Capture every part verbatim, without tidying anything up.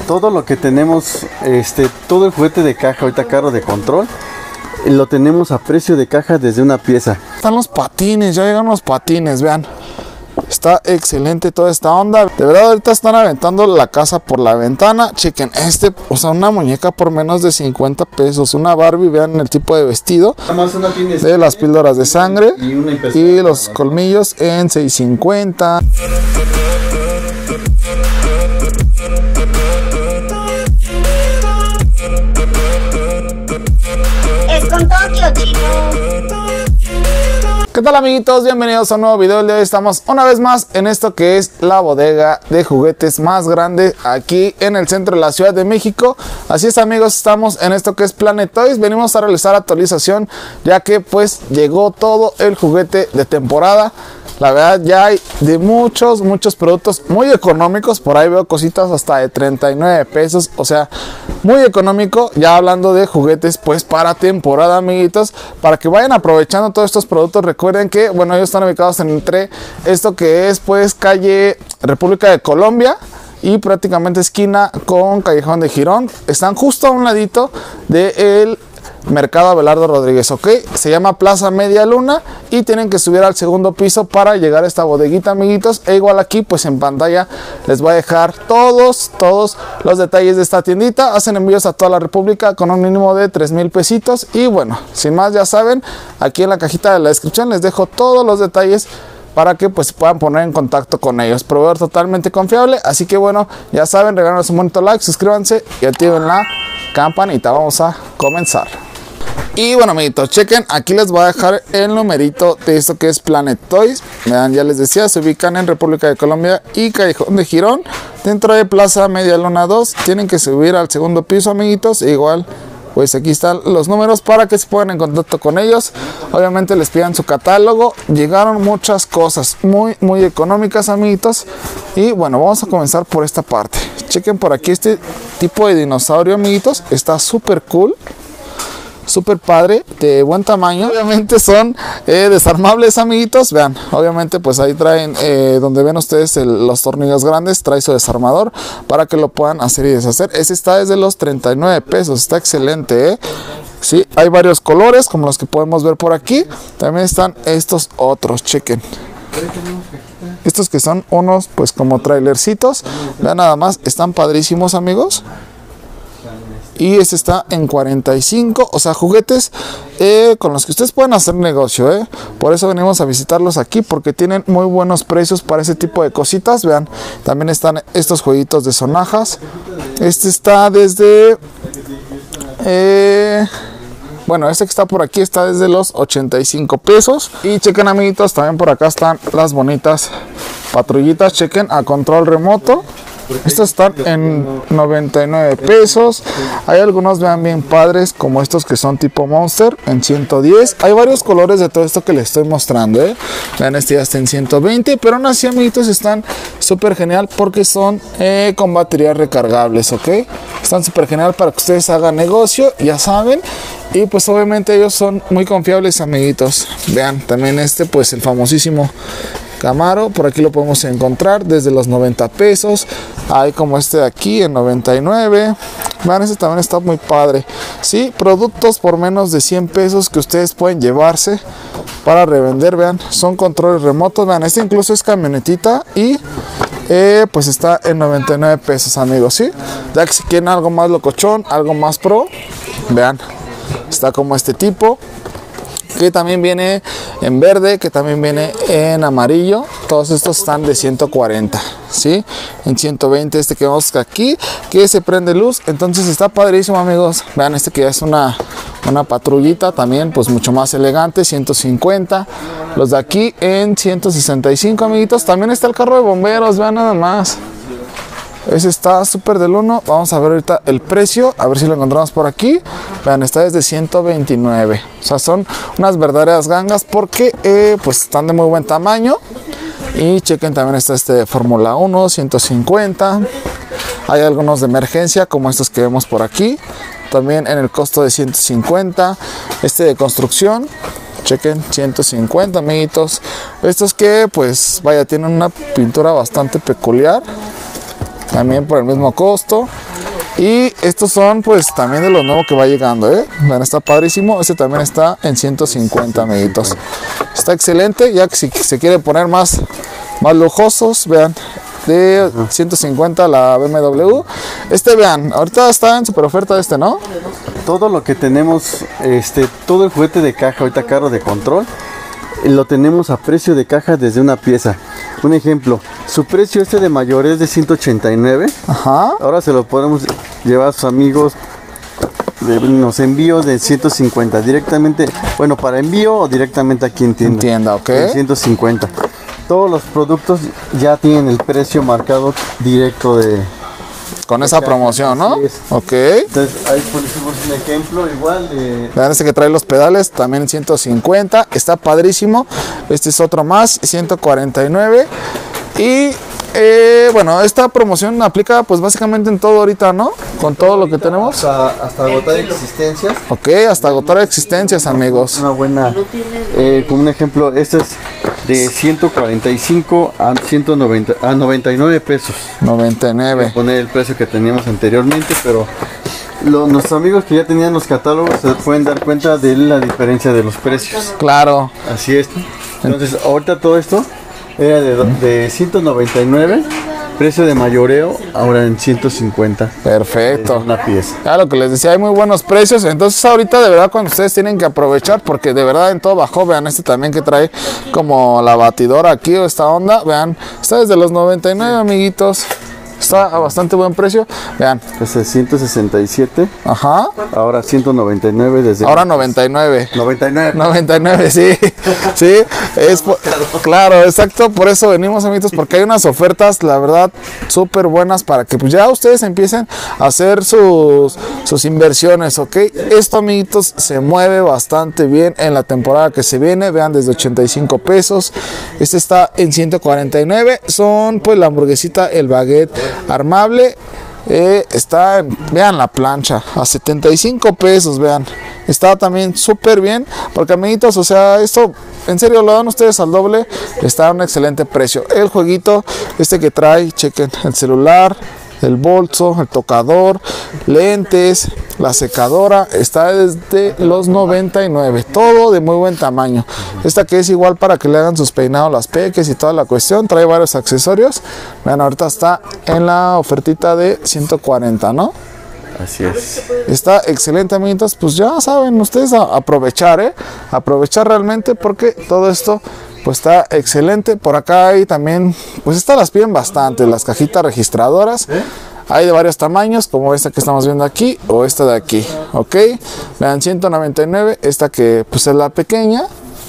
todo lo que tenemos, este, todo el juguete de caja, ahorita carro de control, lo tenemos a precio de caja desde una pieza. Están los patines, ya llegan los patines, vean. Está excelente toda esta onda. De verdad, ahorita están aventando la casa por la ventana. Chequen este, o sea, una muñeca por menos de cincuenta pesos. Una Barbie, vean el tipo de vestido. De las píldoras de sangre. Y los colmillos en seis cincuenta. Es con Tokio, chino. ¿Qué tal, amiguitos? Bienvenidos a un nuevo video. El día de hoy estamos una vez más en esto que es la bodega de juguetes más grande aquí en el centro de la Ciudad de México. Así es, amigos, estamos en esto que es Planet Toys. Venimos a realizar actualización ya que pues llegó todo el juguete de temporada. La verdad, ya hay de muchos, muchos productos muy económicos. Por ahí veo cositas hasta de treinta y nueve pesos. O sea, muy económico. Ya hablando de juguetes, pues para temporada, amiguitos. Para que vayan aprovechando todos estos productos. Recuerden que, bueno, ellos están ubicados entre esto que es, pues, calle República de Colombia. Y prácticamente esquina con Callejón de Girón. Están justo a un ladito del Mercado Abelardo Rodríguez, ok. Se llama Plaza Media Luna y tienen que subir al segundo piso para llegar a esta bodeguita, amiguitos. E igual aquí, pues en pantalla les voy a dejar todos, todos los detalles de esta tiendita. Hacen envíos a toda la República con un mínimo de tres mil pesitos. Y bueno, sin más, ya saben, aquí en la cajita de la descripción les dejo todos los detalles para que pues puedan poner en contacto con ellos. Proveedor totalmente confiable. Así que bueno, ya saben, regálenos un bonito like, suscríbanse y activen la campanita. Vamos a comenzar. Y bueno, amiguitos, chequen, aquí les voy a dejar el numerito de esto que es Planet Toys. Vean, ya les decía, se ubican en República de Colombia y Callejón de Girón, dentro de Plaza Media Luna dos. Tienen que subir al segundo piso, amiguitos. E igual, pues aquí están los números para que se pongan en contacto con ellos. Obviamente les pidan su catálogo. Llegaron muchas cosas muy, muy económicas, amiguitos. Y bueno, vamos a comenzar por esta parte. Chequen por aquí este tipo de dinosaurio, amiguitos. Está súper cool. Súper padre, de buen tamaño. Obviamente son eh, desarmables, amiguitos. Vean, obviamente pues ahí traen eh, donde ven ustedes el, los tornillos grandes. Trae su desarmador para que lo puedan hacer y deshacer. Ese está desde los treinta y nueve pesos. Está excelente, ¿eh? Sí, hay varios colores como los que podemos ver por aquí. También están estos otros, chequen. Estos que son unos pues como trailercitos. Vean nada más, están padrísimos, amigos. Y este está en cuarenta y cinco, o sea, juguetes eh, con los que ustedes pueden hacer negocio, eh. Por eso venimos a visitarlos aquí, porque tienen muy buenos precios para ese tipo de cositas. Vean, también están estos jueguitos de sonajas. Este está desde eh, bueno, este que está por aquí está desde los ochenta y cinco pesos. Y chequen, amiguitos, también por acá están las bonitas patrullitas. Chequen, a control remoto. Estos están en noventa y nueve pesos. Hay algunos, vean, bien padres, como estos que son tipo Monster, en ciento diez. Hay varios colores de todo esto que les estoy mostrando, ¿eh? Vean, este ya está en ciento veinte. Pero aún así, amiguitos, están súper genial porque son eh, con baterías recargables, ¿ok? Están súper genial para que ustedes hagan negocio, ya saben. Y pues obviamente ellos son muy confiables, amiguitos. Vean, también este, pues el famosísimo Camaro, por aquí lo podemos encontrar desde los noventa pesos. Hay como este de aquí en noventa y nueve. Vean, este también está muy padre. Sí, productos por menos de cien pesos que ustedes pueden llevarse para revender. Vean, son controles remotos. Vean, este incluso es camionetita y eh, pues está en noventa y nueve pesos, amigos. Sí, ya que si quieren algo más locochón, algo más pro, vean, está como este tipo, que también viene en verde, que también viene en amarillo. Todos estos están de ciento cuarenta, ¿sí? En ciento veinte este que vemos aquí, que se prende luz. Entonces está padrísimo, amigos. Vean, este que ya es una, una patrullita también, pues mucho más elegante, ciento cincuenta. Los de aquí en ciento sesenta y cinco, amiguitos. También está el carro de bomberos, vean nada más. Ese está súper del uno. Vamos a ver ahorita el precio, a ver si lo encontramos por aquí. Vean, está desde ciento veintinueve. O sea, son unas verdaderas gangas porque eh, pues están de muy buen tamaño. Y chequen, también está este de Fórmula uno, ciento cincuenta. Hay algunos de emergencia como estos que vemos por aquí, también en el costo de ciento cincuenta. Este de construcción, chequen, ciento cincuenta, amiguitos. Estos que pues vaya, tienen una pintura bastante peculiar, también por el mismo costo. Y estos son pues también de los nuevos que va llegando, ¿eh? Vean, está padrísimo. Este también está en ciento cincuenta, amiguitos. Está excelente, ya que si se quiere poner más, más lujosos, vean, de ciento cincuenta la B M W. Este, vean, ahorita está en super oferta este, ¿no? Todo lo que tenemos, este, todo el juguete de caja, ahorita carro de control, lo tenemos a precio de caja desde una pieza. Un ejemplo, su precio este de mayor es de ciento ochenta y nueve. Ajá. Ahora se lo podemos llevar a sus amigos. Nos envíos de ciento cincuenta directamente, bueno, para envío o directamente aquí en tienda. Entienda, ok. En ciento cincuenta. Todos los productos ya tienen el precio marcado directo de... Con esa promoción, ¿no? Así es. Ok. Entonces ahí pusimos un ejemplo igual de... Vean este que trae los pedales, también en ciento cincuenta. Está padrísimo. Este es otro más, ciento cuarenta y nueve. Y eh, bueno, esta promoción aplica pues básicamente en todo ahorita, ¿no? Con todo lo que tenemos. Hasta, hasta agotar existencias. Ok, hasta agotar existencias, amigos. Una buena... Eh, como un ejemplo, este es de ciento cuarenta y cinco a ciento noventa, a noventa y nueve pesos. noventa y nueve. Voy a poner el precio que teníamos anteriormente, pero lo, nuestros amigos que ya tenían los catálogos se pueden dar cuenta de la diferencia de los precios. Claro. Así es. Entonces, ahorita todo esto era de, de ciento noventa y nueve, precio de mayoreo, ahora en ciento cincuenta. Perfecto. Una pieza. Ya lo que les decía, hay muy buenos precios. Entonces ahorita de verdad cuando ustedes tienen que aprovechar, porque de verdad en todo bajó. Vean este también que trae como la batidora aquí o esta onda. Vean, está desde los noventa y nueve, amiguitos. Está a bastante buen precio. Vean. Este es ciento sesenta y siete. Ajá. Ahora ciento noventa y nueve desde... Ahora noventa y nueve. noventa y nueve. noventa y nueve, sí. Sí, es por, claro, exacto. Por eso venimos, amiguitos, porque hay unas ofertas, la verdad, súper buenas para que pues ya ustedes empiecen a hacer sus, sus inversiones, ¿ok? Esto, amiguitos, se mueve bastante bien en la temporada que se viene. Vean, desde ochenta y cinco pesos. Este está en ciento cuarenta y nueve. Son pues la hamburguesita, el baguette armable. Eh, está, en, vean la plancha, a setenta y cinco pesos, vean. Está también súper bien, porque amiguitos, o sea, esto en serio lo dan ustedes al doble. Está a un excelente precio. El jueguito, este que trae, chequen, el celular, el bolso, el tocador, lentes, la secadora, está desde los noventa y nueve, todo de muy buen tamaño. Esta que es igual para que le hagan sus peinados, las peques y toda la cuestión, trae varios accesorios. Vean, ahorita está en la ofertita de ciento cuarenta, ¿no? Así es. Está excelente, amiguitos. Pues ya saben ustedes a aprovechar, ¿eh? Aprovechar realmente, porque todo esto pues está excelente. Por acá hay también, pues estas las piden bastante, las cajitas registradoras. ¿Eh? Hay de varios tamaños, como esta que estamos viendo aquí o esta de aquí, ok. Vean, ciento noventa y nueve, esta que pues es la pequeña.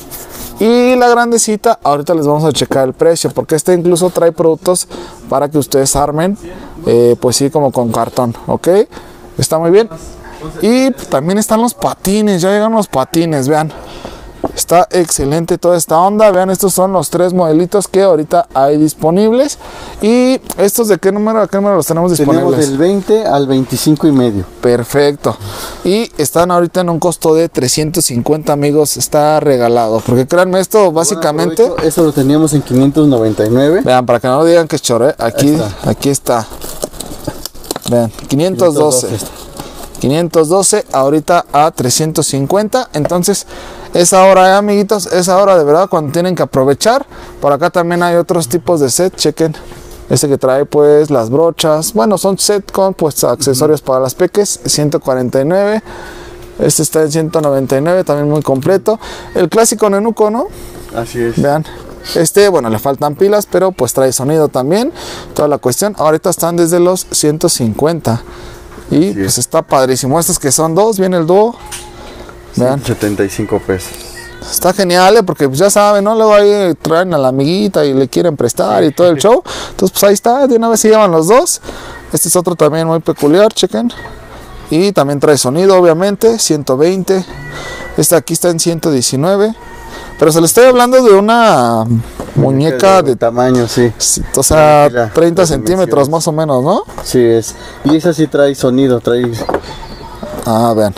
Y la grandecita, ahorita les vamos a checar el precio, porque este incluso trae productos para que ustedes armen, eh, pues sí, como con cartón, ok. Está muy bien. Y también están los patines, ya llegan los patines, vean. Está excelente toda esta onda. Vean, estos son los tres modelitos que ahorita hay disponibles. ¿Y estos de qué número a qué número los tenemos disponibles? Tenemos del veinte al veinticinco y medio. Perfecto. Y están ahorita en un costo de trescientos cincuenta, amigos. Está regalado. Porque créanme, esto básicamente... Bueno, eso lo teníamos en quinientos noventa y nueve. Vean, para que no digan que es chore. Aquí está. Aquí está. Vean, quinientos doce. quinientos doce ahorita a trescientos cincuenta. Entonces es ahora, eh, amiguitos, es ahora de verdad cuando tienen que aprovechar. Por acá también hay otros tipos de set, chequen. Este que trae pues las brochas, bueno, son set con pues accesorios uh-huh. para las peques, ciento cuarenta y nueve. Este está en ciento noventa y nueve, también muy completo. El clásico nenuco, ¿no? Así es. Vean, este, bueno, le faltan pilas, pero pues trae sonido también, toda la cuestión. Ahorita están desde los ciento cincuenta. Y sí, pues está padrísimo. Estos que son dos, viene el dúo. Vean. setenta y cinco pesos. Está genial, ¿eh? Porque pues ya saben, ¿no? Luego ahí traen a la amiguita y le quieren prestar y todo el show. Entonces pues ahí está, de una vez se llevan los dos. Este es otro también muy peculiar, chequen. Y también trae sonido, obviamente, ciento veinte. Este aquí está en ciento diecinueve. Pero se le estoy hablando de una muñeca de, de tamaño, sí. O sea, la, treinta centímetros más o menos, ¿no? Sí, es. Y esa sí trae sonido, trae... Ah, vean.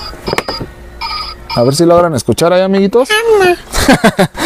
A ver si logran escuchar ahí, amiguitos.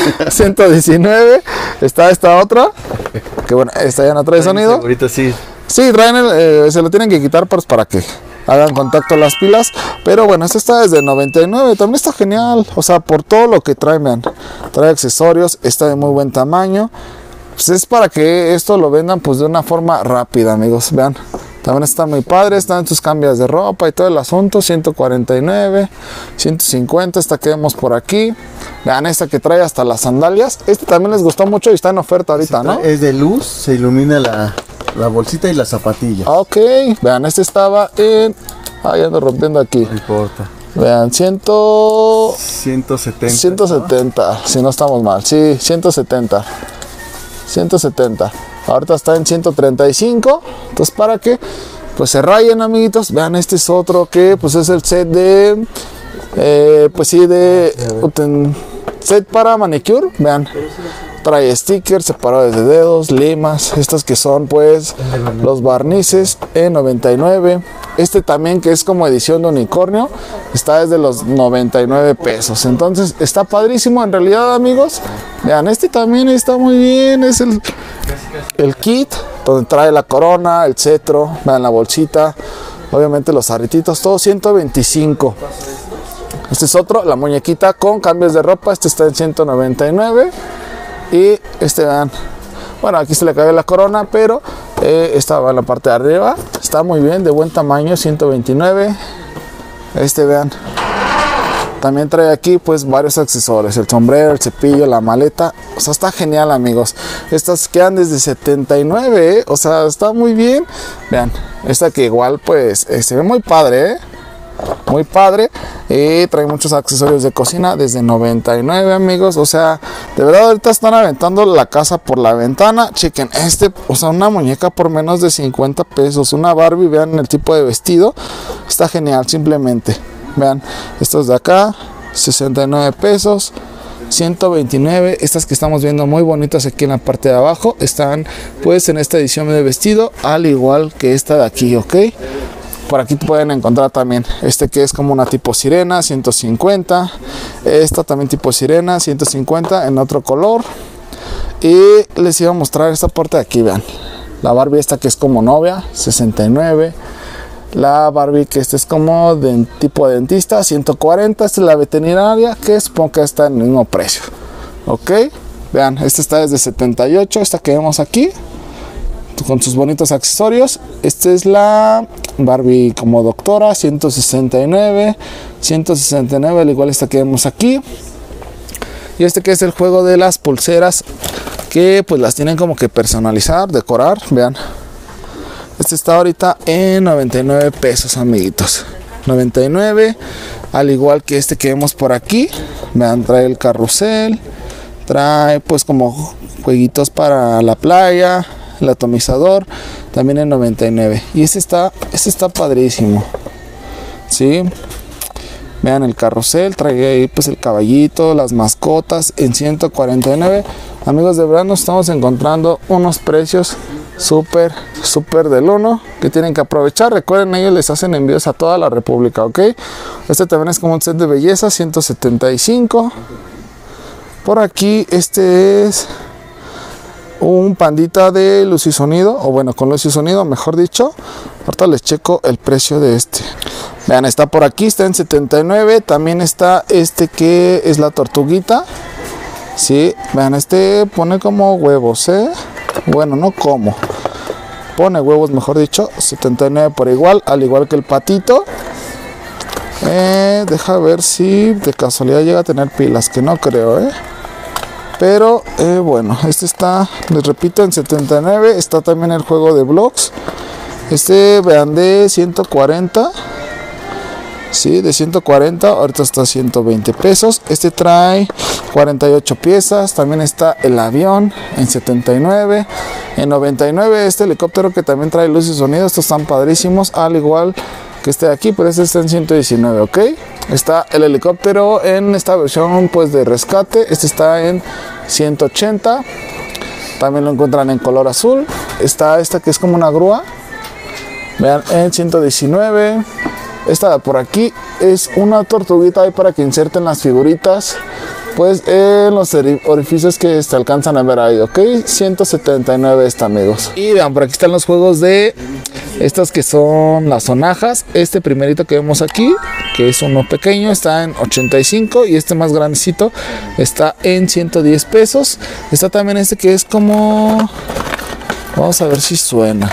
ciento diecinueve. Está esta otra. Que bueno, esta ya no trae sonido. Ahorita sí. Sí, traen el, eh, se lo tienen que quitar pues, para que hagan contacto las pilas. Pero bueno, este está desde noventa y nueve. También está genial. O sea, por todo lo que trae, vean. Trae accesorios. Está de muy buen tamaño. Pues es para que esto lo vendan pues de una forma rápida, amigos. Vean. También está muy padre. Están sus cambios de ropa y todo el asunto. ciento cuarenta y nueve. ciento cincuenta. Esta que vemos por aquí. Vean esta que trae hasta las sandalias. Este también les gustó mucho y está en oferta ahorita, ¿no? Es de luz. Se ilumina la, la bolsita y la zapatilla. Ok. Vean, este estaba en... Ay, ando rompiendo aquí. No importa. Vean, ciento... ciento setenta. ciento setenta, ¿no? Si no estamos mal. Sí, ciento setenta. ciento setenta. Ahorita está en ciento treinta y cinco. Entonces, para que pues se rayen, amiguitos. Vean, este es otro que pues es el set de... Eh, pues sí, de... Uten, set para manicure. Vean. Trae stickers, separadores de dedos, limas, estas que son pues los barnices en noventa y nueve. Este también que es como edición de unicornio, está desde los noventa y nueve pesos. Entonces está padrísimo en realidad, amigos. Vean, este también está muy bien, es el, el kit donde trae la corona, el cetro, vean la bolsita, obviamente los arretitos, todo ciento veinticinco. Este es otro, la muñequita con cambios de ropa, este está en ciento noventa y nueve. Y este, vean, bueno, aquí se le cae la corona, pero eh, estaba en la parte de arriba. Está muy bien, de buen tamaño, ciento veintinueve. Este, vean, también trae aquí pues varios accesorios, el sombrero, el cepillo, la maleta. O sea, está genial, amigos. Estas quedan desde setenta y nueve, ¿eh? O sea, está muy bien. Vean, esta que igual pues eh, se ve muy padre, ¿eh? Muy padre. Y trae muchos accesorios de cocina desde noventa y nueve, amigos. O sea, de verdad ahorita están aventando la casa por la ventana. Chequen este, o sea, una muñeca por menos de cincuenta pesos. Una Barbie, vean el tipo de vestido. Está genial, simplemente. Vean, estos de acá, sesenta y nueve pesos. ciento veintinueve. Estas que estamos viendo muy bonitas aquí en la parte de abajo están pues en esta edición de vestido, al igual que esta de aquí, ¿ok? Por aquí pueden encontrar también este que es como una tipo sirena, ciento cincuenta. Esta también tipo sirena, ciento cincuenta en otro color. Y les iba a mostrar esta parte de aquí, vean. La Barbie esta que es como novia, sesenta y nueve. La Barbie que esta es como de tipo de dentista, ciento cuarenta. Esta es la veterinaria, que supongo que está en el mismo precio. Ok, vean, esta está desde setenta y ocho. Esta que vemos aquí, con sus bonitos accesorios. Esta es la Barbie como doctora, ciento sesenta y nueve. ciento sesenta y nueve, al igual esta que vemos aquí. Y este que es el juego de las pulseras, que pues las tienen como que personalizar, decorar, vean. Este está ahorita en noventa y nueve pesos, amiguitos. noventa y nueve, al igual que este que vemos por aquí. Vean, trae el carrusel, trae pues como jueguitos para la playa, el atomizador, también en noventa y nueve. Y este está, este está padrísimo. Sí. Vean el carrusel, trae ahí pues el caballito, las mascotas en ciento cuarenta y nueve. Amigos, de verdad nos estamos encontrando unos precios súper, súper del uno que tienen que aprovechar. Recuerden, ellos les hacen envíos a toda la república, ¿ok? Este también es como un set de belleza, ciento setenta y cinco. Por aquí, este es un pandita de luz y sonido, o bueno, con luz y sonido, mejor dicho. Ahorita les checo el precio de este. Vean, está por aquí, está en setenta y nueve. También está este que es la tortuguita. Sí, vean, este pone como huevos, ¿eh? Bueno, no como. Pone huevos, mejor dicho, setenta y nueve por igual, al igual que el patito. Eh, deja ver si de casualidad llega a tener pilas, que no creo, ¿eh? Pero eh, bueno, este está, les repito, en setenta y nueve. Está también el juego de blocks. Este, vean, de ciento cuarenta. Sí, de ciento cuarenta. Ahorita está a ciento veinte pesos. Este trae cuarenta y ocho piezas. También está el avión en setenta y nueve. En noventa y nueve este helicóptero que también trae luz y sonido. Estos están padrísimos, al igual que este de aquí, pero este está en ciento diecinueve, ¿ok? Está el helicóptero en esta versión pues de rescate. Este está en ciento ochenta. También lo encuentran en color azul. Está esta que es como una grúa. Vean, en ciento diecinueve. Esta de por aquí es una tortuguita ahí para que inserten las figuritas pues en los orificios que se alcanzan a ver ahí, ok. ciento setenta y nueve esta, amigos. Y vean, por aquí están los juegos de estas que son las sonajas. Este primerito que vemos aquí, que es uno pequeño, está en ochenta y cinco, y este más grandecito está en ciento diez pesos. Está también este que es como, vamos a ver si suena.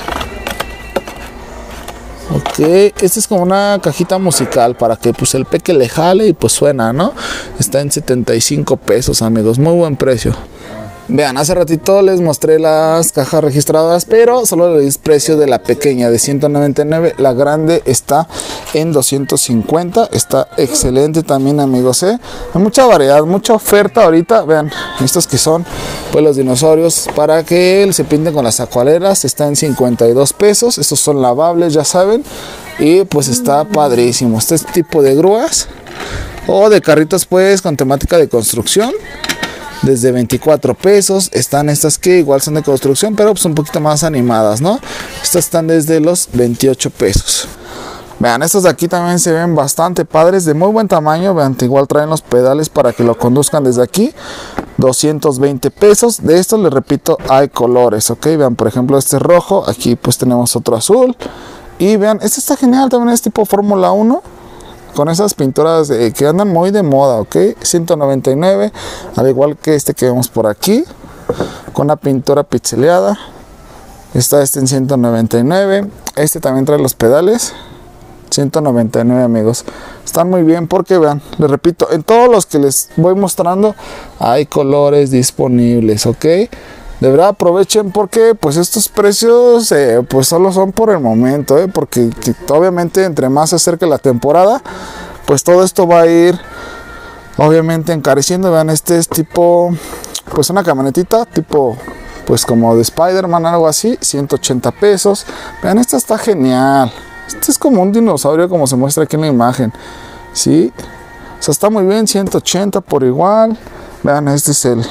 Ok, este es como una cajita musical para que pues el peque le jale y pues suena, ¿no? Está en setenta y cinco pesos, amigos, muy buen precio. Vean, hace ratito les mostré las cajas registradas, pero solo les di precio de la pequeña de ciento noventa y nueve. La grande está en doscientos cincuenta. Está excelente también, amigos, ¿eh? Hay mucha variedad, mucha oferta ahorita. Vean, estos que son pues los dinosaurios para que se pinten con las acuarelas. Está en cincuenta y dos pesos. Estos son lavables, ya saben. Y pues está padrísimo. Este tipo de grúas o de carritos pues con temática de construcción, desde veinticuatro pesos. Están estas que igual son de construcción, pero pues un poquito más animadas, ¿no? Estas están desde los veintiocho pesos. Vean, estos de aquí también se ven bastante padres, de muy buen tamaño. Vean, igual traen los pedales para que lo conduzcan desde aquí. doscientos veinte pesos. De estos, les repito, hay colores, ok. Vean, por ejemplo, este rojo. Aquí pues tenemos otro azul. Y vean, este está genial, también es tipo Fórmula uno. Con esas pinturas eh, que andan muy de moda, ok. ciento noventa y nueve, al igual que este que vemos por aquí, con la pintura pixeleada. Está este en ciento noventa y nueve. Este también trae los pedales, ciento noventa y nueve, amigos. Están muy bien porque vean, les repito, en todos los que les voy mostrando hay colores disponibles, ok. De verdad aprovechen porque pues estos precios eh, pues solo son por el momento, eh, porque que, obviamente entre más se acerque la temporada, pues todo esto va a ir obviamente encareciendo. Vean, este es tipo pues una camionetita tipo pues como de Spider-Man, algo así, ciento ochenta pesos. Vean, esta está genial. Este es como un dinosaurio como se muestra aquí en la imagen, ¿sí? O sea, está muy bien, ciento ochenta por igual. Vean, este es el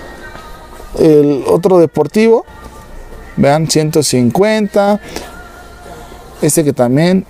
el otro deportivo, vean, ciento cincuenta. Este que también,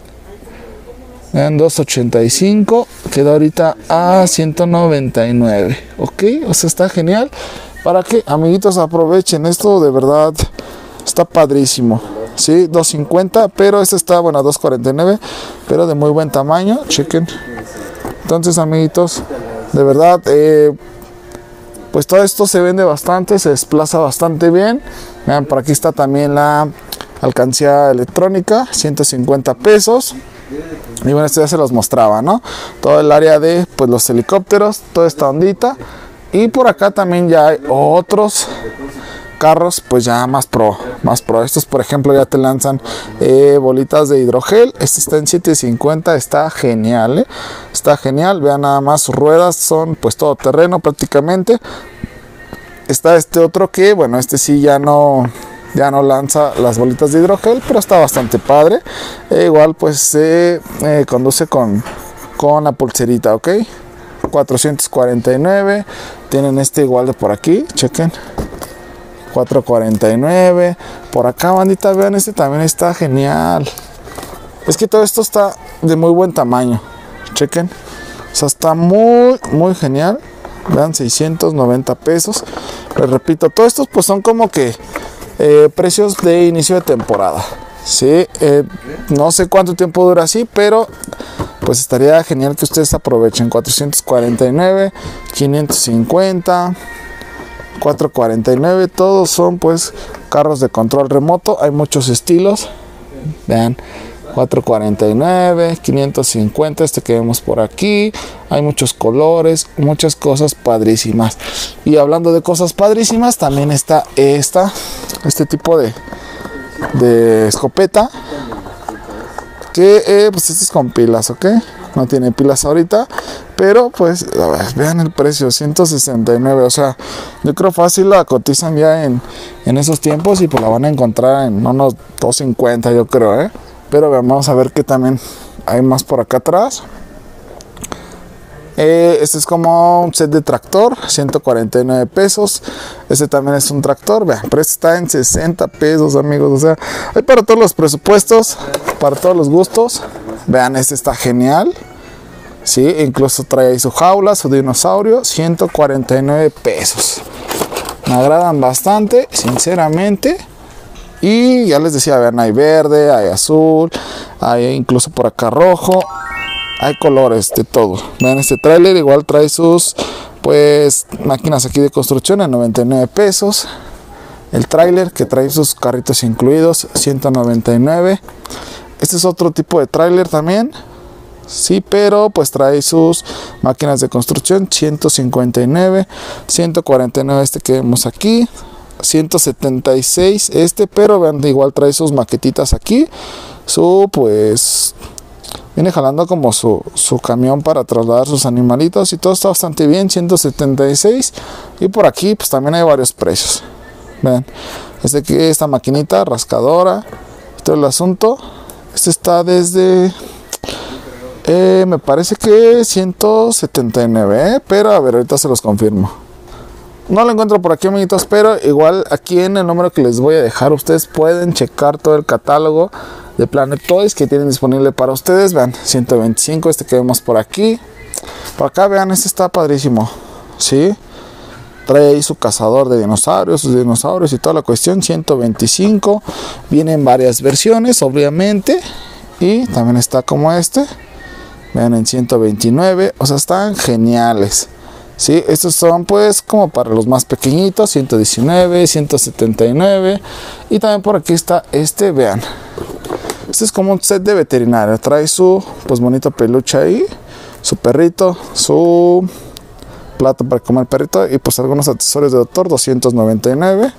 vean, doscientos ochenta y cinco, queda ahorita a ciento noventa y nueve, ok. O sea, está genial para que, amiguitos, aprovechen esto. De verdad está padrísimo, sí. doscientos cincuenta, pero este está, bueno, a doscientos cuarenta y nueve, pero de muy buen tamaño, chequen. Entonces, amiguitos, de verdad eh, pues todo esto se vende bastante, se desplaza bastante bien. Vean, por aquí está también la alcancía electrónica, ciento cincuenta pesos. Y bueno, esto ya se los mostraba, ¿no? Todo el área de pues los helicópteros, toda esta ondita. Y por acá también ya hay otros carros pues ya más pro, más pro. Estos, por ejemplo, ya te lanzan eh, bolitas de hidrogel. Este está en siete cincuenta, está genial, ¿eh? Está genial. Vean nada más, sus ruedas son pues todo terreno prácticamente. Está este otro que, bueno, este sí ya no ya no lanza las bolitas de hidrogel, pero está bastante padre. E igual pues se eh, conduce con, con la pulserita, ok. cuatrocientos cuarenta y nueve. Tienen este igual de por aquí, chequen, cuatrocientos cuarenta y nueve. Por acá, bandita, vean, este también está genial. Es que todo esto está de muy buen tamaño, chequen. O sea, está muy muy genial. Vean, seiscientos noventa pesos. Les repito, todos estos pues son como que eh, precios de inicio de temporada, sí. eh, no sé cuánto tiempo dura así, pero pues estaría genial que ustedes aprovechen. Cuatrocientos cuarenta y nueve, quinientos cincuenta, cuatrocientos cuarenta y nueve. Todos son pues carros de control remoto. Hay muchos estilos. Vean, cuatrocientos cuarenta y nueve, quinientos cincuenta, este que vemos por aquí. Hay muchos colores, muchas cosas padrísimas. Y hablando de cosas padrísimas, también está esta, este tipo de, de escopeta. Que eh, pues este es con pilas, ok. No tiene pilas ahorita, pero pues a ver, vean el precio, ciento sesenta y nueve. O sea, yo creo fácil la cotizan ya en, en esos tiempos y pues la van a encontrar en unos doscientos cincuenta, yo creo, eh. Pero vean, vamos a ver que también hay más por acá atrás. Eh, este es como un set de tractor, ciento cuarenta y nueve pesos. Este también es un tractor, vean, pero este está en sesenta pesos, amigos. O sea, hay para todos los presupuestos, para todos los gustos. Vean, este está genial. Sí, incluso trae ahí su jaula, su dinosaurio, ciento cuarenta y nueve pesos. Me agradan bastante, sinceramente. Y ya les decía, vean, hay verde, hay azul, hay incluso por acá rojo. Hay colores de todo. Vean, este tráiler igual trae sus pues máquinas aquí de construcción en noventa y nueve pesos. El tráiler que trae sus carritos incluidos, ciento noventa y nueve. Este es otro tipo de tráiler también. Sí, pero pues trae sus máquinas de construcción, ciento cincuenta y nueve, ciento cuarenta y nueve este que vemos aquí, ciento setenta y seis este, pero vean, igual trae sus maquetitas aquí, su pues viene jalando como su, su camión para trasladar sus animalitos y todo está bastante bien, ciento setenta y seis. Y por aquí pues también hay varios precios. Vean, este aquí, esta maquinita rascadora, todo el asunto, este está desde Eh, me parece que ciento setenta y nueve, ¿eh? Pero a ver, ahorita se los confirmo. No lo encuentro por aquí, amiguitos, pero igual aquí en el número que les voy a dejar, ustedes pueden checar todo el catálogo de Planet Toys que tienen disponible para ustedes. Vean, ciento veinticinco, este que vemos por aquí. Por acá, vean, este está padrísimo, ¿sí? Trae ahí su cazador de dinosaurios, sus dinosaurios y toda la cuestión, ciento veinticinco. Vienen varias versiones, obviamente. Y también está como este. Vean, en ciento veintinueve, o sea, están geniales. Sí, estos son pues como para los más pequeñitos, ciento diecinueve, ciento setenta y nueve. Y también por aquí está este, vean. Este es como un set de veterinario. Trae su pues bonito peluche ahí, su perrito, su plato para comer perrito y pues algunos accesorios de doctor, doscientos noventa y nueve.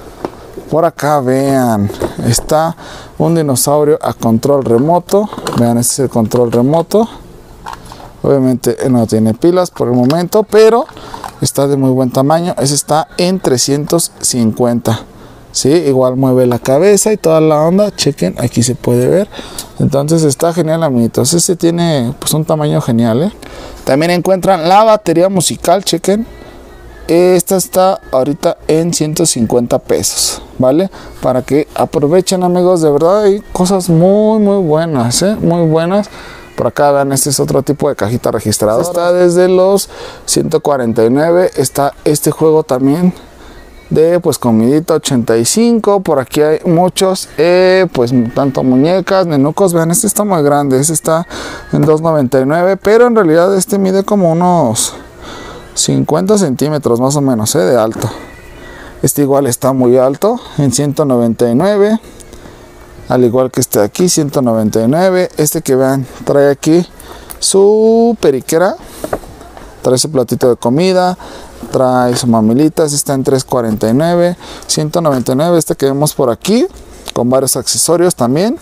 Por acá vean, está un dinosaurio a control remoto. Vean, este es el control remoto. Obviamente no tiene pilas por el momento, pero está de muy buen tamaño. Ese está en trescientos cincuenta. Sí, igual mueve la cabeza y toda la onda. Chequen, aquí se puede ver. Entonces está genial, amiguitos. Este tiene pues un tamaño genial, ¿eh? También encuentran la batería musical, chequen. Esta está ahorita en ciento cincuenta pesos, ¿vale? Para que aprovechen, amigos, de verdad hay cosas muy muy buenas, ¿eh? Muy buenas. Por acá vean, este es otro tipo de cajita registradora. Está desde los ciento cuarenta y nueve. Está este juego también de pues comidita, ochenta y cinco. Por aquí hay muchos, eh, pues tanto muñecas, nenucos. Vean, este está muy grande, este está en dos noventa y nueve. Pero en realidad este mide como unos cincuenta centímetros más o menos, eh, de alto. Este igual está muy alto, en ciento noventa y nueve. Al igual que este de aquí, ciento noventa y nueve. Este que vean, trae aquí su periquera, trae su platito de comida, trae su mamilita. Este está en trescientos cuarenta y nueve, ciento noventa y nueve. Este que vemos por aquí, con varios accesorios también.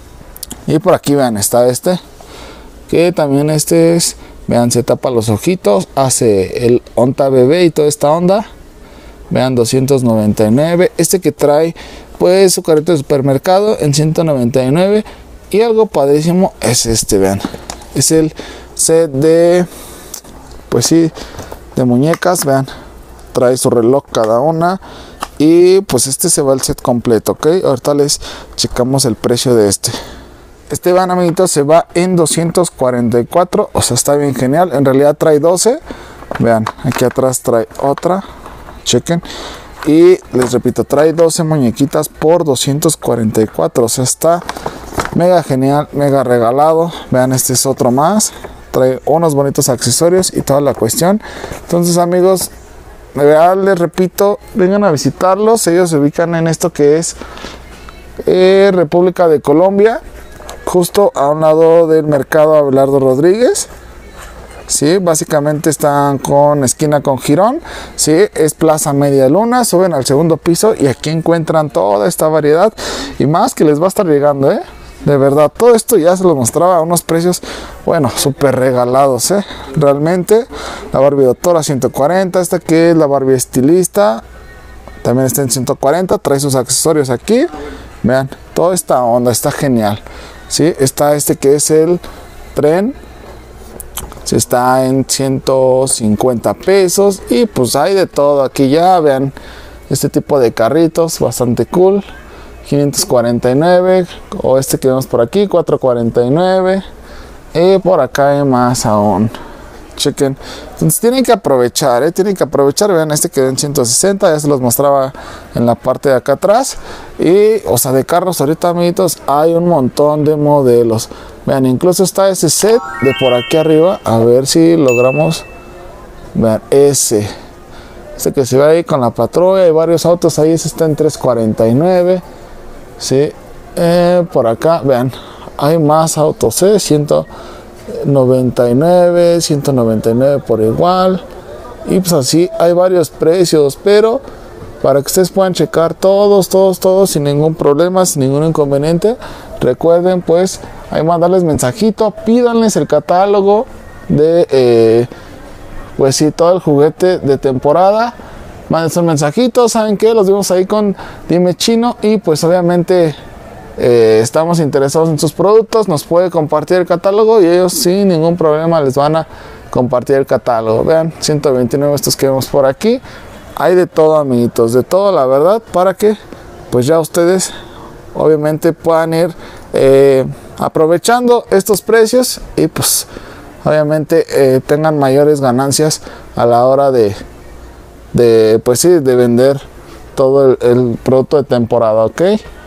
Y por aquí vean, está este, que también este es, vean, se tapa los ojitos, hace el onta bebé y toda esta onda. Vean, doscientos noventa y nueve. Este que trae pues su carrito de supermercado en ciento noventa y nueve. Y algo padrísimo es este, vean, es el set de pues sí, de muñecas. Vean, trae su reloj cada una. Y pues este se va el set completo, ok. Ahorita les checamos el precio de este. Este, van, amiguitos, se va en doscientos cuarenta y cuatro. O sea, está bien genial. En realidad trae doce. Vean, aquí atrás trae otra. Chequen. Y les repito, trae doce muñequitas por doscientos cuarenta y cuatro. O sea, está mega genial, mega regalado. Vean, este es otro más. Trae unos bonitos accesorios y toda la cuestión. Entonces, amigos, de verdad les repito, vengan a visitarlos. Ellos se ubican en esto que es eh, República de Colombia, justo a un lado del mercado Abelardo Rodríguez. Sí, básicamente están con esquina con Girón. Sí, es Plaza Media Luna. Suben al segundo piso y aquí encuentran toda esta variedad y más que les va a estar llegando, ¿eh? De verdad, todo esto ya se lo mostraba a unos precios, bueno, súper regalados, ¿eh? Realmente, la Barbie Doctora ciento cuarenta. Esta que es la Barbie Estilista también está en ciento cuarenta. Trae sus accesorios aquí. Vean, toda esta onda está genial. Sí, está este que es el tren. Se está en ciento cincuenta pesos. Y pues hay de todo aquí ya. Vean este tipo de carritos, bastante cool. quinientos cuarenta y nueve. O este que vemos por aquí, cuatrocientos cuarenta y nueve. Y por acá hay más aún. Chequen. Entonces tienen que aprovechar, ¿eh? Tienen que aprovechar. Vean, este quedó en ciento sesenta. Ya se los mostraba en la parte de acá atrás. Y, o sea, de carros ahorita, amiguitos, hay un montón de modelos. Vean, incluso está ese set de por aquí arriba. A ver si logramos. Vean, ese. Este que se ve ahí con la patrulla. Hay varios autos ahí. Ese está en trescientos cuarenta y nueve. Sí. Eh, por acá, vean. Hay más autos, ¿eh? ciento noventa y nueve, ciento noventa y nueve por igual. Y pues así hay varios precios, pero para que ustedes puedan checar todos, todos, todos sin ningún problema, sin ningún inconveniente. Recuerden pues ahí mandarles mensajito, pídanles el catálogo de eh, pues sí, todo el juguete de temporada. Mándense un mensajito, ¿saben qué? Los vemos ahí con Dime Chino y pues obviamente Eh, estamos interesados en sus productos, nos puede compartir el catálogo y ellos sin ningún problema les van a compartir el catálogo. Vean, ciento veintinueve estos que vemos por aquí. Hay de todo, amiguitos, de todo, la verdad, para que pues ya ustedes obviamente puedan ir eh, aprovechando estos precios y pues obviamente eh, tengan mayores ganancias a la hora de, de pues sí, de vender todo el, el producto de temporada, ¿ok?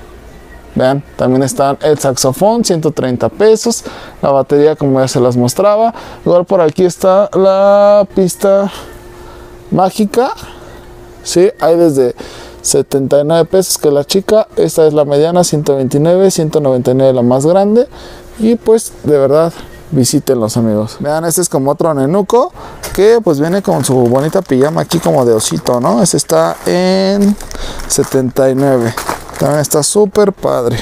Vean, también está el saxofón, ciento treinta pesos. La batería, como ya se las mostraba. Igual por aquí está la pista mágica. Sí, hay desde setenta y nueve pesos que la chica. Esta es la mediana, ciento veintinueve, ciento noventa y nueve la más grande. Y pues, de verdad, visítenlos, amigos. Vean, este es como otro nenuco que pues viene con su bonita pijama aquí como de osito, ¿no? Este está en setenta y nueve. También está súper padre.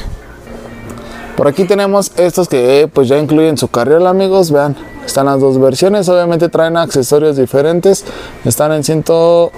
Por aquí tenemos estos que pues ya incluyen su carriola, amigos. Vean, están las dos versiones. Obviamente traen accesorios diferentes. Están en ciento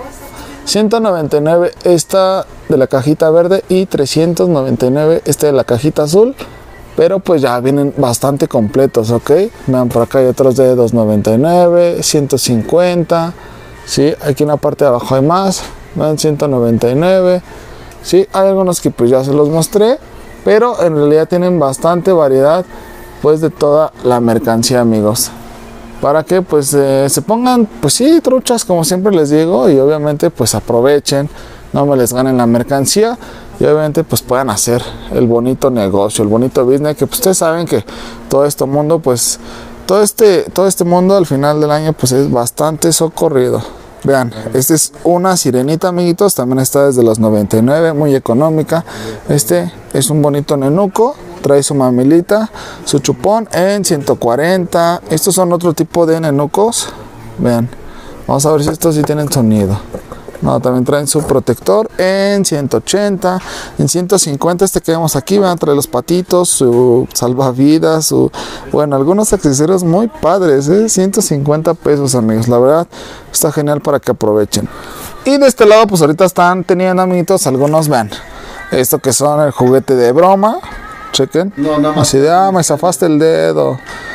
noventa y nueve esta de la cajita verde y trescientos noventa y nueve este de la cajita azul. Pero pues ya vienen bastante completos, ¿ok? Vean, por acá hay otros de doscientos noventa y nueve, ciento cincuenta. Sí, aquí en la parte de abajo hay más. Vean, ciento noventa y nueve. Sí, hay algunos que pues ya se los mostré, pero en realidad tienen bastante variedad pues de toda la mercancía, amigos, para que pues eh, se pongan pues sí, truchas, como siempre les digo, y obviamente pues aprovechen, no me les ganen la mercancía y obviamente pues puedan hacer el bonito negocio, el bonito business, que pues ustedes saben que todo este mundo pues todo este todo este mundo al final del año pues es bastante socorrido. Vean, esta es una sirenita, amiguitos, también está desde los noventa y nueve, muy económica. Este es un bonito nenuco, trae su mamilita, su chupón en ciento cuarenta. Estos son otro tipo de nenucos. Vean, vamos a ver si estos sí tienen sonido. No, también traen su protector en ciento ochenta, en ciento cincuenta este que vemos aquí, van a traer los patitos, su salvavidas, su, bueno, algunos accesorios muy padres, ¿eh? ciento cincuenta pesos, amigos, la verdad está genial para que aprovechen. Y de este lado pues ahorita están teniendo, amiguitos, algunos, vean, esto que son el juguete de broma, chequen, no, nada más así de, ah, me zafaste el dedo.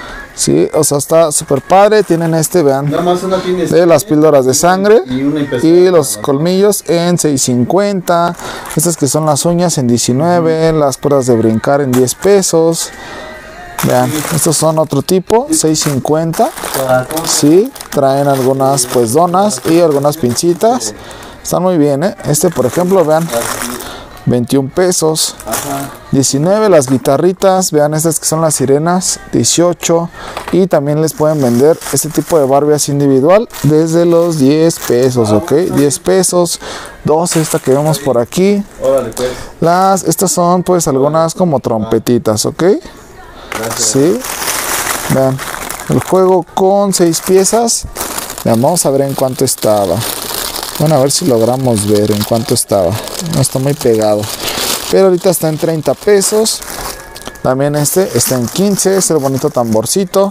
Sí, o sea, está súper padre. Tienen este, vean, de las píldoras de sangre y, y los colmillos en seis cincuenta. Estas que son las uñas en diecinueve. Las cuerdas de brincar en diez pesos. Vean, estos son otro tipo, seis cincuenta. Sí, traen algunas pues donas y algunas pincitas. Están muy bien, ¿eh? Este, por ejemplo, vean, veintiún pesos. diecinueve las guitarritas, vean estas que son las sirenas, dieciocho. Y también les pueden vender este tipo de Barbie así individual desde los diez pesos, ok, diez pesos. doce esta que vemos por aquí. Las, estas son pues algunas como trompetitas, ok. Sí, vean, el juego con seis piezas. Vean, vamos a ver en cuánto estaba. Bueno, a ver si logramos ver en cuánto estaba. No está muy pegado, pero ahorita está en treinta pesos. También este está en quince. Es el bonito tamborcito.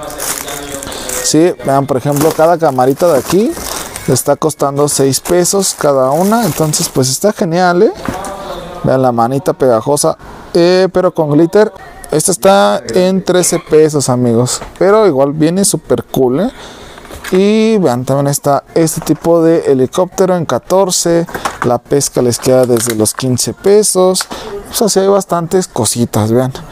Sí, vean, por ejemplo, cada camarita de aquí le está costando seis pesos cada una. Entonces pues está genial, ¿eh? Vean la manita pegajosa, eh, pero con glitter. Esta está en trece pesos, amigos, pero igual viene súper cool, ¿eh? Y vean, también está este tipo de helicóptero en catorce. La pesca les queda desde los quince pesos. Pues así hay bastantes cositas, vean.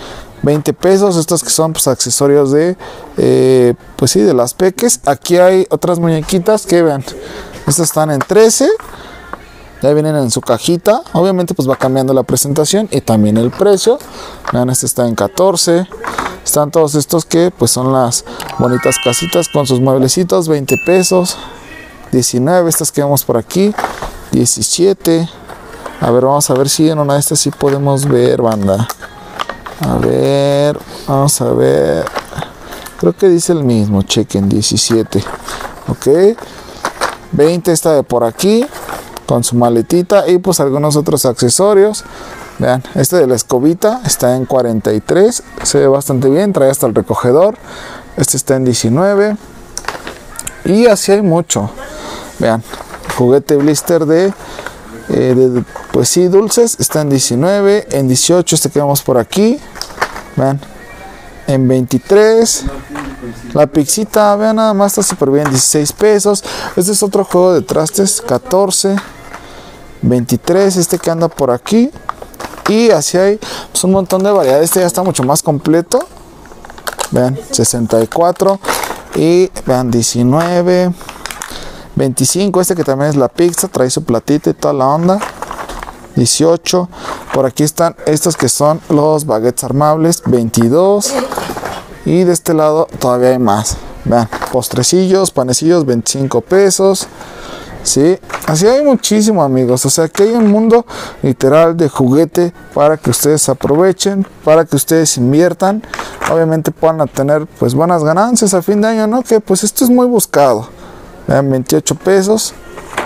veinte pesos. Estos que son pues accesorios de, eh, pues sí, de las peques. Aquí hay otras muñequitas que vean, estas están en trece. Ya vienen en su cajita. Obviamente pues va cambiando la presentación y también el precio. Vean, este está en catorce. Están todos estos que pues son las bonitas casitas con sus mueblecitos, veinte pesos. diecinueve, estas que vemos por aquí, diecisiete. A ver, vamos a ver si en una de estas sí podemos ver, banda. A ver, vamos a ver. Creo que dice el mismo, chequen, diecisiete. Ok. veinte esta de por aquí, con su maletita y pues algunos otros accesorios. Vean, este de la escobita está en cuarenta y tres, se ve bastante bien, trae hasta el recogedor. Este está en diecinueve. Y así hay mucho. Vean, juguete blister de, eh, de, pues sí, dulces, está en diecinueve, en dieciocho este que vemos por aquí. Vean, en veintitrés. La pixita, vean, nada más está súper bien, dieciséis pesos. Este es otro juego de trastes, catorce. veintitrés, este que anda por aquí. Y así hay pues, un montón de variedades. Este ya está mucho más completo. Vean, sesenta y cuatro. Y vean, diecinueve. veinticinco, este que también es la pizza, trae su platita y toda la onda. dieciocho. Por aquí están estos que son los baguettes armables, veintidós. Y de este lado todavía hay más. Vean, postrecillos, panecillos, veinticinco pesos. Sí, así hay muchísimo, amigos. O sea que hay un mundo literal de juguete para que ustedes aprovechen, para que ustedes inviertan. Obviamente puedan tener pues buenas ganancias a fin de año, ¿no? Que pues esto es muy buscado. Vean, veintiocho pesos.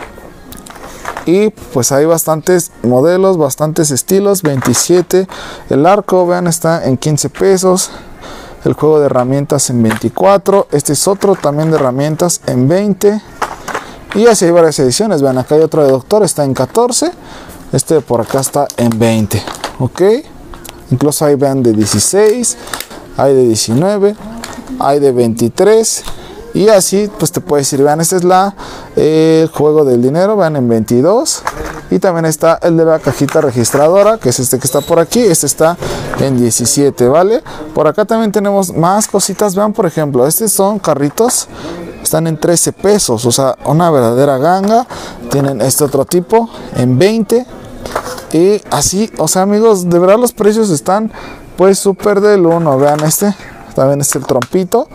Y pues hay bastantes modelos, bastantes estilos. veintisiete. El arco, vean, está en quince pesos. El juego de herramientas en veinticuatro. Este es otro también de herramientas en veinte. Y así hay varias ediciones. Vean, acá hay otro de doctor, está en catorce. Este de por acá está en veinte. Ok. Incluso hay, vean, de dieciséis. Hay de diecinueve. Hay de veintitrés. Y así pues te puedes ir. Vean, este es la eh, el juego del dinero. Vean, en veintidós. Y también está el de la cajita registradora, que es este que está por aquí. Este está en diecisiete, ¿vale? Por acá también tenemos más cositas. Vean, por ejemplo, estos son carritos. Están en trece pesos. O sea, una verdadera ganga. Tienen este otro tipo en veinte. Y así, o sea, amigos, de verdad los precios están pues súper del uno. Vean este. También está el trompito.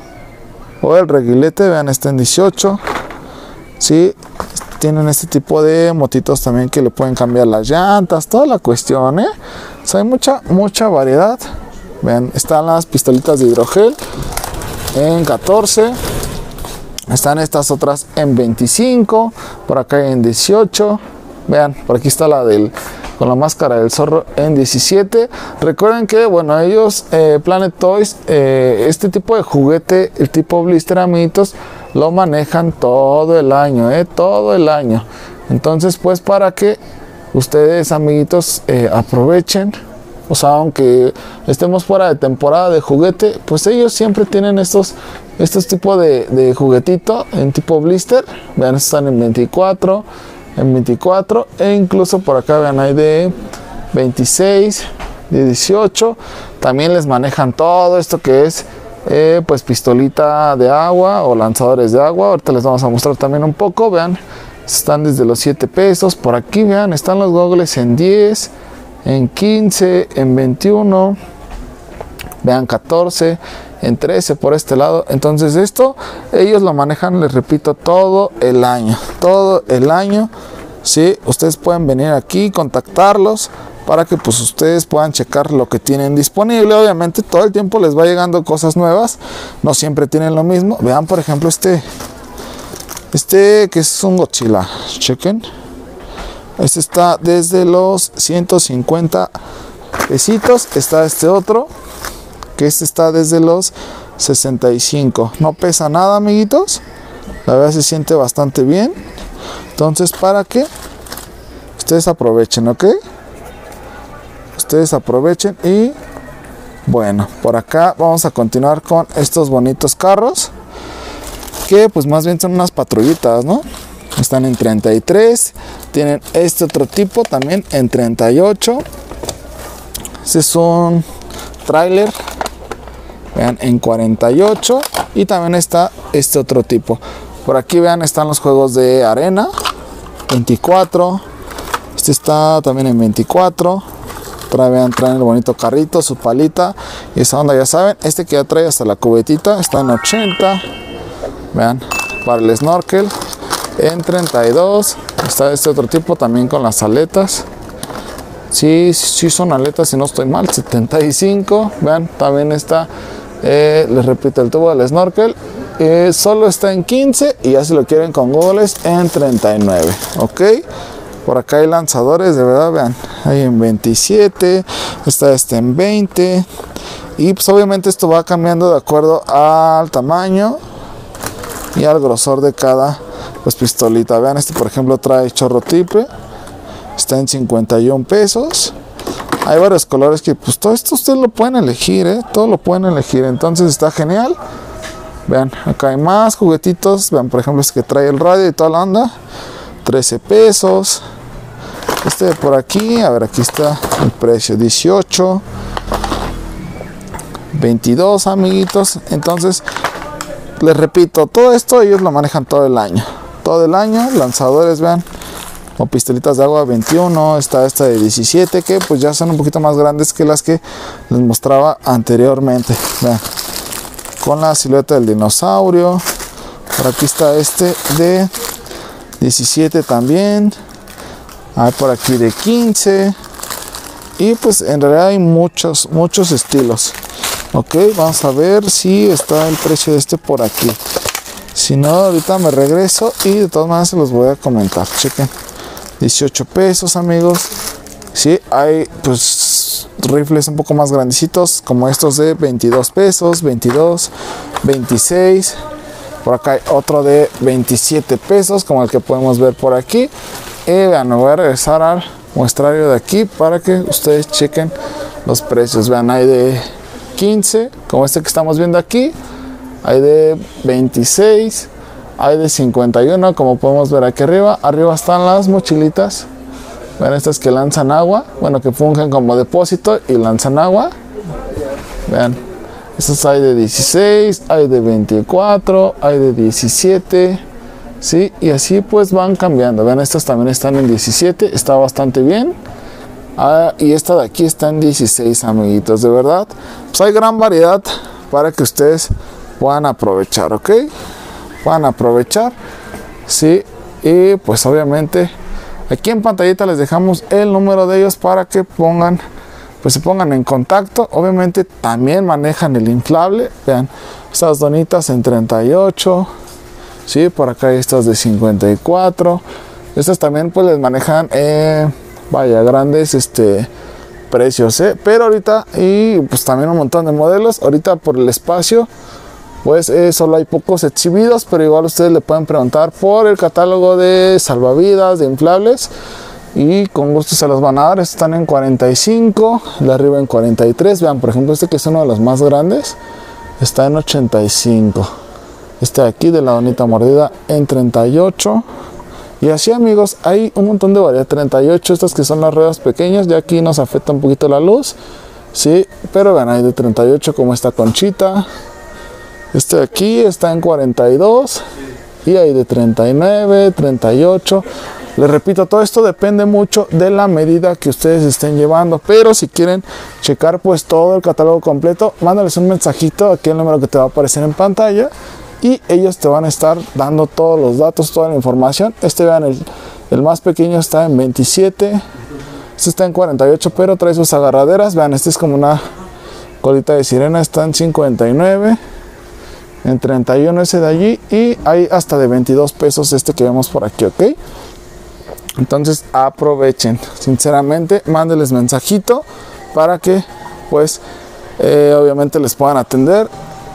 O el reguilete. Vean, este en dieciocho. Sí. Tienen este tipo de motitos también que le pueden cambiar las llantas, toda la cuestión, ¿eh? O sea, hay mucha, mucha variedad. Vean, están las pistolitas de hidrogel en catorce. Están estas otras en veinticinco. Por acá en dieciocho. Vean, por aquí está la del con la máscara del zorro en diecisiete. Recuerden que, bueno, ellos, eh, Planet Toys, eh, este tipo de juguete, el tipo blister, amiguitos, lo manejan todo el año, eh, todo el año. Entonces, pues, para que ustedes, amiguitos, eh, aprovechen. O sea, aunque estemos fuera de temporada de juguete, pues ellos siempre tienen estos, estos tipos de, de juguetito en tipo blister. Vean, estos están en veinticuatro. En veinticuatro, e incluso por acá vean, hay de veintiséis, de dieciocho. También les manejan todo esto que es eh, pues pistolita de agua o lanzadores de agua. Ahorita les vamos a mostrar también un poco. Vean, están desde los siete pesos. Por aquí vean, están los goggles en diez, en quince, en veintiuno. Vean, catorce, en trece por este lado. Entonces esto ellos lo manejan, les repito, todo el año, todo el año. Sí, ustedes pueden venir aquí, contactarlos para que pues ustedes puedan checar lo que tienen disponible. Obviamente todo el tiempo les va llegando cosas nuevas, no siempre tienen lo mismo. Vean, por ejemplo, este este que es un Godzilla, chequen. Este está desde los ciento cincuenta pesitos. Está este otro, que este está desde los sesenta y cinco. No pesa nada, amiguitos. La verdad se siente bastante bien. Entonces, para que ustedes aprovechen, ¿ok? Ustedes aprovechen. Y bueno, por acá vamos a continuar con estos bonitos carros, que pues más bien son unas patrullitas, ¿no? Están en treinta y tres. Tienen este otro tipo también en treinta y ocho. Este es un tráiler, vean, en cuarenta y ocho. Y también está este otro tipo. Por aquí vean, están los juegos de arena, veinticuatro. Este está también en veinticuatro. Trae, vean, traen el bonito carrito, su palita y esa onda, ya saben. Este que ya trae hasta la cubetita está en ochenta. Vean, para el snorkel en treinta y dos. Está este otro tipo también con las aletas. Sí, sí son aletas, si no estoy mal, setenta y cinco. Vean, también está, eh, les repito, el tubo del snorkel. Eh, solo está en quince y ya si lo quieren con goggles en treinta y nueve. Ok, por acá hay lanzadores, de verdad, vean, hay en veintisiete, está este en veinte. Y pues obviamente esto va cambiando de acuerdo al tamaño y al grosor de cada pues pistolita. Vean, este por ejemplo trae chorro triple, está en cincuenta y un pesos. Hay varios colores que pues todo esto ustedes lo pueden elegir, ¿eh? Todo lo pueden elegir, entonces está genial. Vean, acá hay más juguetitos. Vean, por ejemplo, este que trae el radio y toda la onda, trece pesos. Este de por aquí, a ver, aquí está el precio, dieciocho, veintidós, amiguitos. Entonces, les repito, todo esto ellos lo manejan todo el año. Todo el año, lanzadores, vean, o pistolitas de agua, veintiuno. Está esta de diecisiete, que pues ya son un poquito más grandes que las que les mostraba anteriormente. Vean, con la silueta del dinosaurio. Por aquí está este de diecisiete también. Hay por aquí de quince. Y pues en realidad hay muchos, muchos estilos. Ok, vamos a ver si está el precio de este por aquí. Si no, ahorita me regreso y de todas maneras se los voy a comentar. Chequen, dieciocho pesos, amigos. Sí, hay pues rifles un poco más grandecitos, como estos de veintidós pesos, veintidós, veintiséis. Por acá hay otro de veintisiete pesos, como el que podemos ver por aquí. Y vean, me voy a regresar al muestrario de aquí para que ustedes chequen los precios. Vean, hay de quince, como este que estamos viendo aquí. Hay de veintiséis, hay de cincuenta y uno, como podemos ver aquí arriba. Arriba están las mochilitas. Vean, estas que lanzan agua, bueno, que fungen como depósito y lanzan agua. Vean, estos hay de dieciséis, hay de veinticuatro, hay de diecisiete, sí, y así pues van cambiando. Vean, estas también están en diecisiete, está bastante bien. Ah, y esta de aquí está en dieciséis, amiguitos, de verdad. Pues hay gran variedad para que ustedes puedan aprovechar, ¿ok? Puedan aprovechar, sí, y pues obviamente aquí en pantallita les dejamos el número de ellos para que pongan, pues se pongan en contacto. Obviamente también manejan el inflable. Vean, estas donitas en treinta y ocho. Sí, por acá hay estas de cincuenta y cuatro. Estas también pues les manejan, eh, vaya, grandes este, precios, ¿eh? Pero ahorita, y pues también un montón de modelos. Ahorita por el espacio, pues eh, solo hay pocos exhibidos, pero igual ustedes le pueden preguntar por el catálogo de salvavidas, de inflables, y con gusto se los van a dar. Están en cuarenta y cinco, de arriba en cuarenta y tres. Vean, por ejemplo, este que es uno de los más grandes está en ochenta y cinco. Este de aquí de la donita mordida en treinta y ocho. Y así, amigos, hay un montón de variedad. treinta y ocho, estas que son las ruedas pequeñas. Ya aquí nos afecta un poquito la luz, sí, pero vean, hay de treinta y ocho como esta conchita. Este de aquí está en cuarenta y dos y hay de treinta y nueve, treinta y ocho. Les repito, todo esto depende mucho de la medida que ustedes estén llevando, pero si quieren checar pues todo el catálogo completo, mándales un mensajito aquí, el número que te va a aparecer en pantalla, y ellos te van a estar dando todos los datos, toda la información. Este, vean, el, el más pequeño está en veintisiete, este está en cuarenta y ocho, pero trae sus agarraderas. Vean, este es como una colita de sirena, está en cincuenta y nueve. En treinta y uno ese de allí, y hay hasta de veintidós pesos este que vemos por aquí, ¿ok? Entonces aprovechen, sinceramente, mándenles mensajito para que pues eh, obviamente les puedan atender,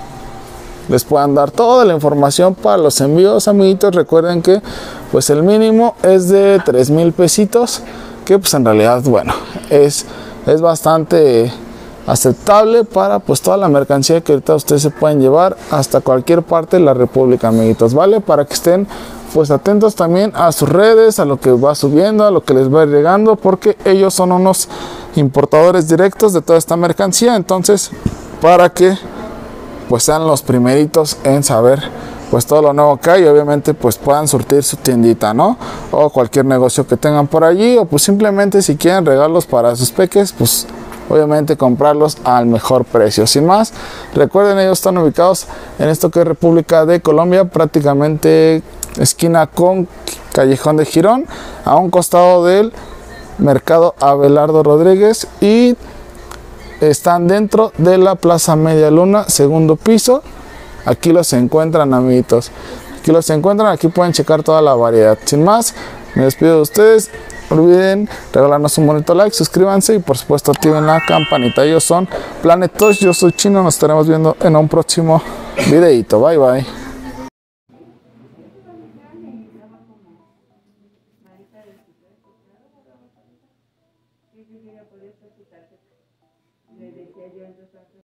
les puedan dar toda la información para los envíos, amiguitos. Recuerden que pues el mínimo es de tres mil pesitos, que pues en realidad, bueno, es, es bastante aceptable para pues toda la mercancía que ahorita ustedes se pueden llevar hasta cualquier parte de la república, amiguitos, ¿vale? Para que estén pues atentos también a sus redes, a lo que va subiendo, a lo que les va llegando, porque ellos son unos importadores directos de toda esta mercancía. Entonces, para que pues sean los primeritos en saber pues todo lo nuevo que hay, y obviamente pues puedan surtir su tiendita, ¿no? O cualquier negocio que tengan por allí, o pues simplemente si quieren regalos para sus peques, pues obviamente comprarlos al mejor precio. Sin más, recuerden, ellos están ubicados en esto que es República de Colombia, prácticamente esquina con Callejón de Girón, a un costado del Mercado Abelardo Rodríguez, y están dentro de la Plaza Media Luna, segundo piso. Aquí los encuentran, amiguitos. Aquí los encuentran, aquí pueden checar toda la variedad. Sin más, me despido de ustedes. No olviden regalarnos un bonito like, suscríbanse y por supuesto activen la campanita. Ellos son Planet Touch, yo soy Chino, nos estaremos viendo en un próximo videito. Bye bye.